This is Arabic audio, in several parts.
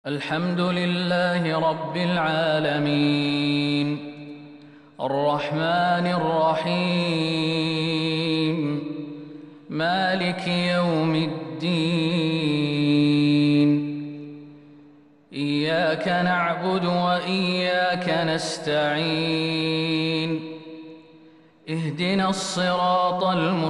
الحمد لله رب العالمين الرحمن الرحيم مالك يوم الدين إياك نعبد وإياك نستعين اهدنا الصراط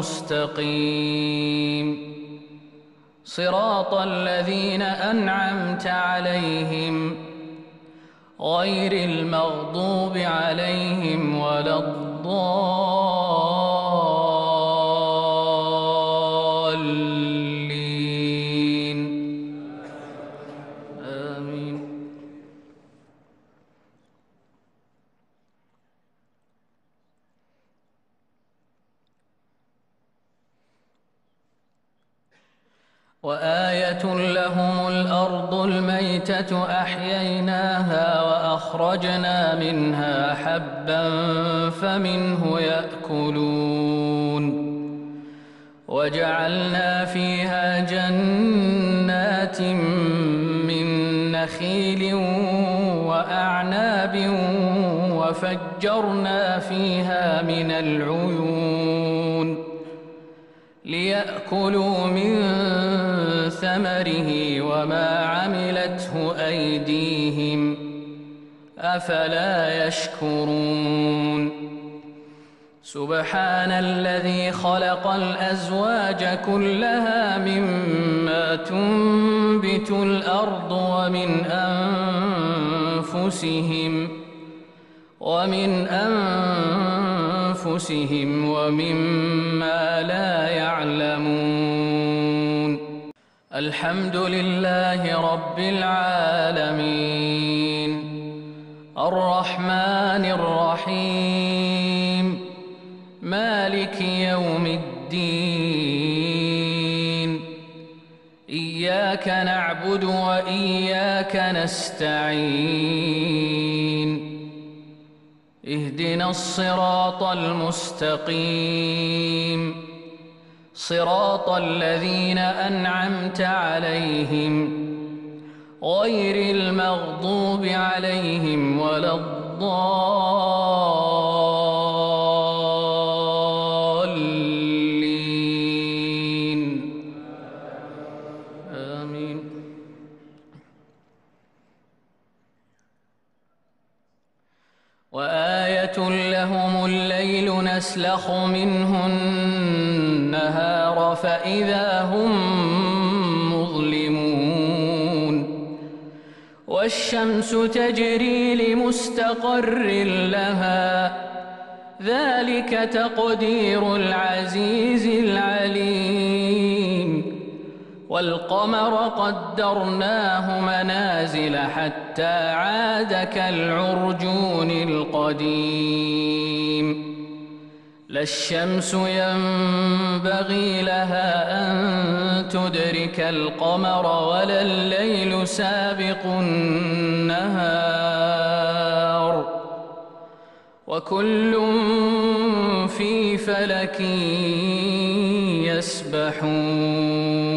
المستقيم صراط الذين أنعمت عليهم غير المغضوب عليهم ولا الضالين آمين. وآية لهم الأرض الميتة أحييناها وأخرجنا منها حبا فمنه يأكلون وجعلنا فيها جنات من نخيل وأعناب وفجرنا فيها من العيون ليأكلوا من ثمره وما عملته أيديهم أفلا يشكرون سبحان الذي خلق الأزواج كلها مما تنبت الأرض ومن أنفسهم ومما لا يعلمون الحمد لله رب العالمين الرحمن الرحيم مالك يوم الدين إياك نعبد وإياك نستعين اهدنا الصراط المستقيم صراط الذين أنعمت عليهم غير المغضوب عليهم ولا الضالين آمين. وآية لهم الليل نسلخ منه النهار فإذا هم مظلمون والشمس تجري لمستقر لها ذلك تقدير العزيز العليم والقمر قدرناه منازل حتى عاد كالعرجون القديم لا الشمس ينبغي لها أن تدرك القمر ولا الليل سابق النهار وكل في فلك يسبحون